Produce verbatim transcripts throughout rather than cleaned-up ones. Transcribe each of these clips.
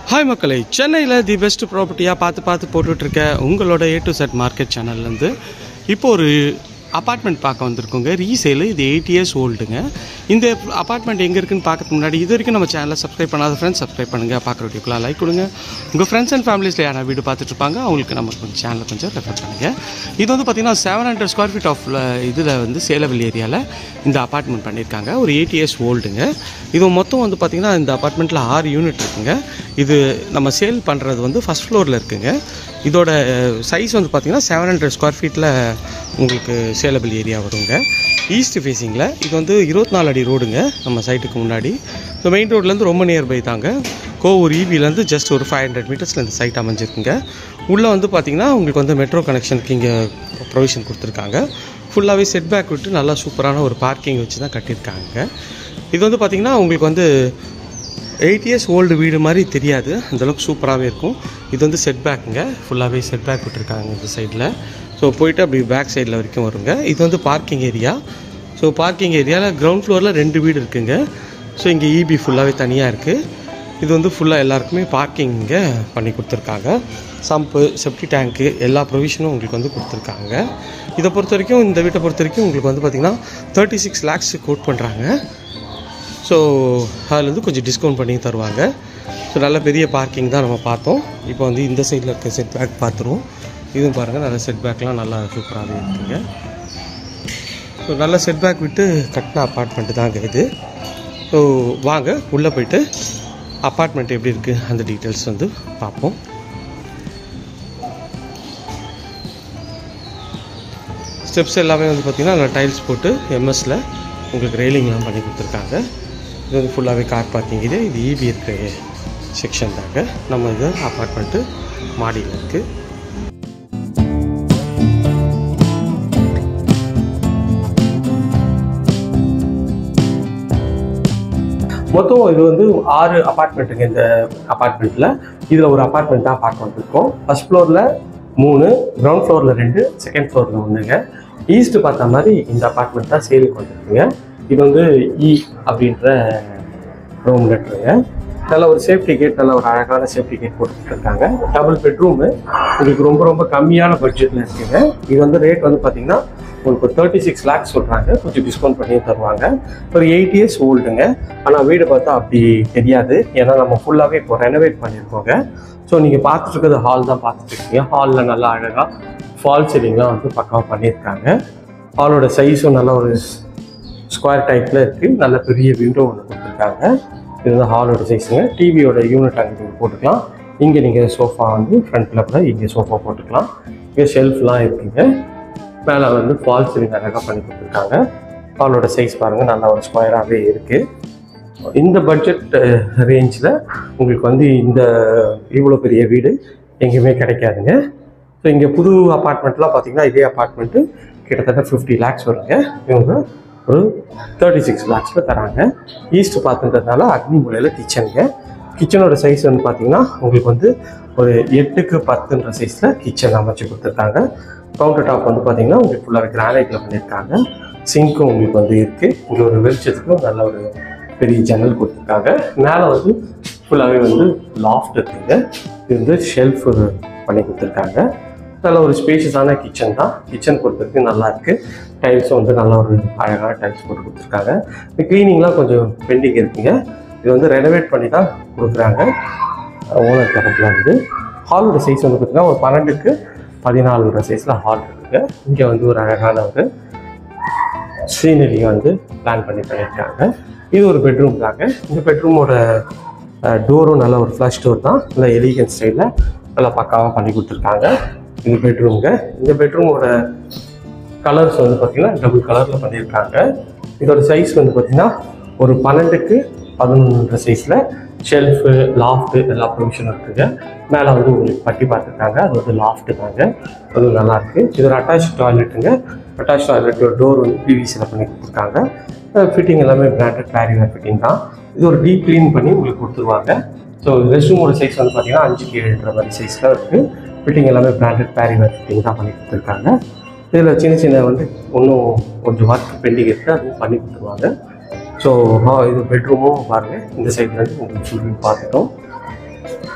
Hi மக்களே, சென்னையில் the best ப்ராப்பர்ட்டியாக பார்த்து பார்த்து போட்டுட்ருக்க உங்களோட ஏ டு செட் மார்க்கெட் சேனல்லேருந்து இப்போ ஒரு அப்பார்ட்மெண்ட் பார்க்க வந்திருக்கோங்க. ரீசேலு. இது எயிட் இயர்ஸ் ஓல்டுங்க. இந்த அப்பார்ட்மெண்ட் எங்கே இருக்குன்னு பார்க்கறதுக்கு முன்னாடி இது வரைக்கும் நம்ம சேனலை சப்ஸ்கிரைப் பண்ணாத ஃப்ரெண்ட்ஸ் சப்ஸ்கிரைப் பண்ணுங்கள். பார்க்குற வீடியோக்குலாம் லைக் கொடுங்க. உங்கள் ஃப்ரெண்ட்ஸ் அண்ட் ஃபேமிலிஸில் யாரா வீடியோ பார்த்துட்ருப்பாங்க அவங்களுக்கு நம்ம கொஞ்சம் சேனலை கொஞ்சம் ரெஃபர் பண்ணுங்கள். இது வந்து பார்த்திங்கன்னா seven hundred square feet of இதில் வந்து சேலவில் ஏரியாவில் இந்த அப்பார்ட்மெண்ட் பண்ணியிருக்காங்க. ஒரு எயிட் இயர்ஸ் ஓல்டுங்க. இது மொத்தம் வந்து பார்த்திங்கன்னா இந்த அப்பார்ட்மெண்ட்டில் ஆறு யூனிட் இருக்குங்க. இது நம்ம சேல் பண்ணுறது வந்து ஃபஸ்ட் ஃப்ளோரில் இருக்குங்க. இதோட சைஸ் வந்து பார்த்திங்கன்னா செவன் ஹண்ட்ரட் ஸ்கொயர் ஃபீட்டில் உங்களுக்கு சேலபிள் ஏரியா வருங்க. ஈஸ்ட் ஃபேஸிங்கில் இது வந்து இருபத்தி நாலு அடி ரோடுங்க நம்ம சைட்டுக்கு முன்னாடி. ஸோ மெயின் ரோட்லேருந்து ரொம்ப நியர்பை தாங்க. கோவூர் ஈபிலேருந்து ஜஸ்ட் ஒரு ஃபைவ் ஹண்ட்ரட் மீட்டர்ஸில் இந்த சைட் அமைஞ்சிருக்குங்க. உள்ளே வந்து பார்த்திங்கன்னா உங்களுக்கு வந்து மெட்ரோ கனெக்ஷனுக்கு இங்கே ப்ரொவிஷன் கொடுத்துருக்காங்க. ஃபுல்லாகவே செட் பேக் விட்டு நல்லா சூப்பரான ஒரு பார்க்கிங் வச்சு தான் கட்டியிருக்காங்க. இது வந்து பார்த்திங்கன்னா உங்களுக்கு வந்து எயிட் இயர்ஸ் ஓல்டு வீடு மாதிரி தெரியாது, அந்தளவுக்கு சூப்பராகவே இருக்கும். இது வந்து செட் பேக்குங்க. ஃபுல்லாகவே செட் பேக் விட்டுருக்காங்க இந்த சைடில். ஸோ போய்ட்டு அப்படி பேக் சைடில் வரைக்கும் வருங்க. இது வந்து பார்க்கிங் ஏரியா. ஸோ பார்க்கிங் ஏரியாவில் கிரவுண்ட் ஃப்ளோரில் ரெண்டு வீடு இருக்குங்க. ஸோ இங்கே இபி ஃபுல்லாகவே தனியாக இருக்குது. இது வந்து ஃபுல்லாக எல்லாருக்குமே பார்க்கிங் இங்கே பண்ணி கொடுத்துருக்காங்க. சம்பு, செப்டி டேங்க்கு எல்லா ப்ரொவிஷனும் உங்களுக்கு வந்து கொடுத்துருக்காங்க. இதை பொறுத்த வரைக்கும் இந்த வீட்டை பொறுத்த வரைக்கும் உங்களுக்கு வந்து பார்த்திங்கன்னா தேர்ட்டி சிக்ஸ் லேக்ஸ் கோட் பண்ணுறாங்க. ஸோ அதில் கொஞ்சம் டிஸ்கவுண்ட் பண்ணி தருவாங்க. ஸோ நல்ல பெரிய பார்க்கிங் தான் நம்ம பார்த்தோம். இப்போ வந்து இந்த சைடில் இருக்க செட் பேக் பார்த்துருவோம். இதுவும் பாருங்கள், நல்ல செட் பேக்லாம் நல்லா சூப்பராகவே இருக்குங்க. ஸோ நல்ல செட் பேக் விட்டு கட்டின அப்பார்ட்மெண்ட்டு தாங்க இது. ஸோ வாங்க உள்ளே போய்ட்டு அப்பார்ட்மெண்ட் எப்படி இருக்குது அந்த டீட்டெயில்ஸ் வந்து பார்ப்போம். ஸ்டெப்ஸ் எல்லாமே வந்து பார்த்திங்கன்னா நல்லா டைல்ஸ் போட்டு எம்எஸ்சில் உங்களுக்கு ரெயிலிங்லாம் பண்ணி கொடுத்துருக்காங்க. இது வந்து ஃபுல்லாகவே கார் பார்க்கிங். இது இது இபி இருக்கிற செக்ஷன் தாங்க. நம்ம இது அப்பார்ட்மெண்ட்டு மாடியில் இருக்குது. மொத்தம் இது வந்து ஆறு அப்பார்ட்மெண்ட்டுங்க இந்த அப்பார்ட்மெண்ட்டில். இதில் ஒரு அப்பார்ட்மெண்ட் தான் பார்க்க வந்திருக்கோம். ஃபஸ்ட் ஃப்ளோரில் மூணு, கிரவுண்ட் ஃப்ளோரில் ரெண்டு, செகண்ட் ஃப்ளோரில் ஒன்றுங்க. ஈஸ்ட்டு பார்த்த மாதிரி இந்த அப்பார்ட்மெண்ட் தான் சேலுக்கு வந்துருக்குங்க. இது வந்து இ அப்படின்ற ரூம் லெட்டருங்க. நல்ல ஒரு சேஃப்டி கேட், நல்ல ஒரு அழகான சேஃப்டி கேட் போட்டுருக்காங்க. டபுள் பெட்ரூமு உங்களுக்கு ரொம்ப ரொம்ப கம்மியான பட்ஜெட்டில் இருக்குங்க. இது வந்து ரேட் வந்து பார்த்திங்கன்னா உங்களுக்கு தேர்ட்டி சிக்ஸ் லேக்ஸ் சொல்கிறாங்க. கொஞ்சம் டிஸ்கவுண்ட் பண்ணி தருவாங்க. ஒரு எயிட் இயர்ஸ் ஓல்டுங்க. ஆனால் வீடு பார்த்தா அப்படி தெரியாது, ஏன்னா நம்ம ஃபுல்லாகவே இப்போ ரெனோவேட் பண்ணியிருக்கோங்க. ஸோ நீங்கள் பார்த்துட்டு இருக்கிறது ஹால் தான் பார்த்துட்ருக்கீங்க. ஹாலில் நல்லா அழகாக ஃபால் சீலிங்லாம் வந்து பக்காவாக பண்ணியிருக்காங்க. ஹாலோட சைஸும் நல்ல ஒரு ஸ்கொயர் டைப்பில் இருக்குது. நல்ல பெரிய விண்டோ ஒன்று கொடுத்துருக்காங்க. இது வந்து ஹாலோட சைஸுங்க. டிவியோட யூனிட் அங்கே நீங்கள் போட்டுக்கலாம். இங்கே நீங்கள் சோஃபா வந்து ஃப்ரண்ட்டில் கூட இங்கே சோஃபா போட்டுக்கலாம். இங்கே ஷெல்ஃப்லாம் இருக்குங்க. மேலே வந்து ஃபால் சீலிங் அழகாக பண்ணி கொடுத்துருக்காங்க. ஹாலோட சைஸ் பாருங்கள், நல்லா ஒரு ஸ்கொயராகவே இருக்குது. இந்த பட்ஜெட் ரேஞ்சில் உங்களுக்கு வந்து இந்த இவ்வளோ பெரிய வீடு எங்கேயுமே கிடைக்காதுங்க. ஸோ இங்கே புது அப்பார்ட்மெண்ட்லாம் பார்த்திங்கன்னா இதே அப்பார்ட்மெண்ட்டு கிட்டத்தட்ட ஃபிஃப்டி லேக்ஸ் வருங்க. இவங்க ஒரு தேர்ட்டி சிக்ஸ் லேக்ஸில் தராங்க. ஈஸ்ட்டு பார்த்துன்றதுனால அக்னி மூலையில் கிச்சனுங்க. கிச்சனோட சைஸ் வந்து பார்த்திங்கன்னா உங்களுக்கு வந்து ஒரு எட்டுக்கு பத்துன்ற சைஸில் கிச்சன் அமைச்சு கொடுத்துருக்காங்க. கவுண்டர் டாப் வந்து பார்த்திங்கன்னா உங்களுக்கு ஃபுல்லாக கிரானைட்டில் பண்ணியிருக்காங்க. சிங்க்கும் உங்களுக்கு வந்து இருக்குது. இங்கே ஒரு வெளிச்சத்துக்கும் நல்ல ஒரு பெரிய ஜன்னல் கொடுத்துருக்காங்க. மேலே வந்து ஃபுல்லாகவே வந்து லாஃப்ட் இருக்குங்க. இது வந்து ஷெல்ஃப் பண்ணி கொடுத்துருக்காங்க. நல்ல ஒரு ஸ்பேஷியஸான கிச்சன் தான். கிச்சன் பொறுத்தவரைக்கும் நல்லா இருக்குது. டைல்ஸும் வந்து நல்ல ஒரு அழகான டைல்ஸ் போட்டு கொடுத்துருக்காங்க. இந்த க்ளீனிங்லாம் கொஞ்சம் பெண்டிங் இருக்குங்க. இது வந்து ரெனோவேட் பண்ணி தான் கொடுக்குறாங்க ஓனர் தரப்பில் இருந்து. ஹாலோட சைஸ் வந்து பார்த்திங்கன்னா ஒரு பன்னெண்டுக்கு பதினாலுன்ற சைஸில் ஹால் இருக்குங்க. இங்கே வந்து ஒரு அழகான ஒரு சீனரியை வந்து பிளான் பண்ணி பண்ணியிருக்காங்க. இது ஒரு பெட்ரூம் தாங்க. இந்த பெட்ரூமோட டோரும் நல்ல ஒரு ஃப்ளஷ் டோர் தான். நல்ல எலிகன்ட் ஸ்டைலில் நல்லா பக்காவாக பண்ணி கொடுத்துருக்காங்க. இது பெட்ரூம்ங்க. இந்த பெட்ரூமோட கலர்ஸ் வந்து பார்த்திங்கன்னா டபுள் கலரில் பண்ணியிருக்காங்க. இதோட சைஸ் வந்து பார்த்திங்கன்னா ஒரு பன்னெண்டுக்கு பதினொன்று சைஸில் ஷெல்ஃபு, லாஃப்ட்டு எல்லா ப்ரொவிஷனும் இருக்குங்க. மேலே வந்து உங்களுக்கு பட்டி பார்த்துருக்காங்க. அது வந்து லாஃப்ட்டு தாங்க. அதுவும் நல்லாயிருக்கு. இது ஒரு அட்டாச் டாய்லெட்டுங்க. அட்டாச் டாய்லெட்டோட டோர் வந்து பிவிசியில் பண்ணி கொடுத்துருக்காங்க. ஃபிட்டிங் எல்லாமே பிராண்டட் பேரிவேர் ஃபிட்டிங் தான். இது ஒரு டீப் க்ளீன் பண்ணி உங்களுக்கு கொடுத்துருவாங்க. ஸோ ரெஸ்ட் ரூமோட சைஸ் வந்து பார்த்திங்கன்னா அஞ்சுக்கு ஏழுன்ற மாதிரி சைஸில் இருக்குது. ஃபிட்டிங் எல்லாமே பிராண்டட் பேரிவேர் ஃபிட்டிங் தான் பண்ணி கொடுத்துருக்காங்க. இதில் சின்ன சின்ன வந்து இன்னும் கொஞ்சம் ஒர்க் பெண்டிங் இருக்குது, அதுவும் பண்ணி கொடுத்துருவாங்க. ஸோ இது பெட்ரூமும் பாருங்கள். இந்த சைட்லேருந்து உங்களுக்கு ஃபுல் பார்த்துட்டோம்.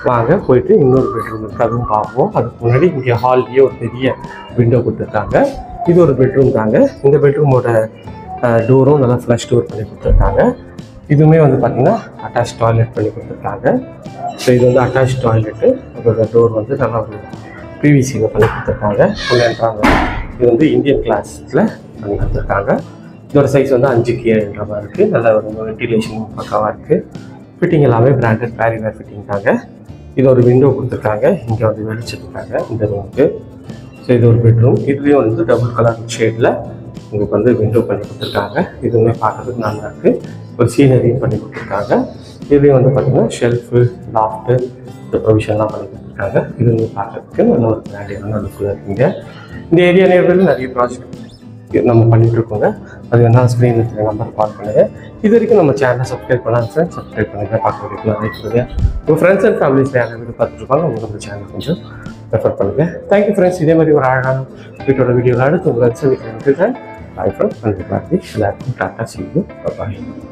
வாங்க போயிட்டு இன்னொரு பெட்ரூம் இருக்குது, அதுவும் பார்ப்போம். அதுக்கு முன்னாடி இங்கே ஹால்லேயே ஒரு பெரிய விண்டோ கொடுத்துருக்காங்க. இது ஒரு பெட்ரூம் தாங்க. இந்த பெட்ரூமோட டோரும் நல்லா ஃப்ளஷ் டோர் பண்ணி கொடுத்துருக்காங்க. இதுவுமே வந்து பார்த்திங்கன்னா அட்டாச் டாய்லெட் பண்ணி கொடுத்துருக்காங்க. ஸோ இது வந்து அட்டாச் டாய்லெட்டு. அதோட டோர் வந்து நல்லா ஒரு பிவிசியில் பண்ணி கொடுத்துருக்காங்க. உள்ளன்றாங்க இது வந்து இந்தியன் கிளாஸில் பண்ணி கொடுத்துருக்காங்க. இதோட சைஸ் வந்து அஞ்சுக்கு ஏழுன்ற மாதிரி இருக்குது. நல்லா ஒரு வென்டிலேஷன் பக்காவாக இருக்குது. ஃபிட்டிங் எல்லாமே பிராண்டட் பேரிவேர் ஃபிட்டிங் தாங்க. இது ஒரு விண்டோ கொடுத்துருக்காங்க. இங்கே வந்து வெளிச்சிருக்காங்க இந்த ரூமுக்கு. ஸோ இது ஒரு பெட்ரூம். இதுலேயும் வந்து டபுள் கலர் ஷேடில் உங்களுக்கு வந்து விண்டோ பண்ணி கொடுத்துருக்காங்க. இதுவுமே பார்க்குறதுக்கு நல்லா இருக்குது. ஒரு சீனரியும் பண்ணி கொடுத்துருக்காங்க. இதுலேயும் வந்து பார்த்திங்கன்னா ஷெல்ஃபு, லாஃப்ட்டு, இந்த ப்ரொவிஷன்லாம் பண்ணி கொடுத்துருக்காங்க. இது வந்து பார்க்குறதுக்கு நல்ல ஒரு பிராண்டியான லுக்கில் இருக்குங்க. இந்த ஏரியா நேரில் நிறைய ப்ராஜெக்ட் நம்ம பண்ணிகிட்ருக்கோங்க. அது வேணால் ஸ்க்ரீனில் இருக்கிற நம்பர் கால் பண்ணுங்கள். இது வரைக்கும் நம்ம சேனலை சப்ஸ்கிரைப் பண்ணலாம் ஃப்ரெண்ட்ஸ், சப்ஸ்கிரைப் பண்ணுங்கள். பார்க்க வீடியோலாம் லைக் பண்ணுங்கள். உங்கள் ஃப்ரெண்ட்ஸ் அண்ட் ஃபேமிலிஸில் யாரும் வீடியோ பார்த்துருப்பாங்க, உங்களுக்கு நம்ம சேனல் கொஞ்சம் ரெஃபர் பண்ணுங்கள். Thank you friends. இதே மாதிரி ஒரு அழகான வீட்டோட வீடியோவில் அடுத்து உங்களை சந்திக்கிறேன். Bye friends. நன்றி. எல்லாருக்கும் tata, see you. Bye bye.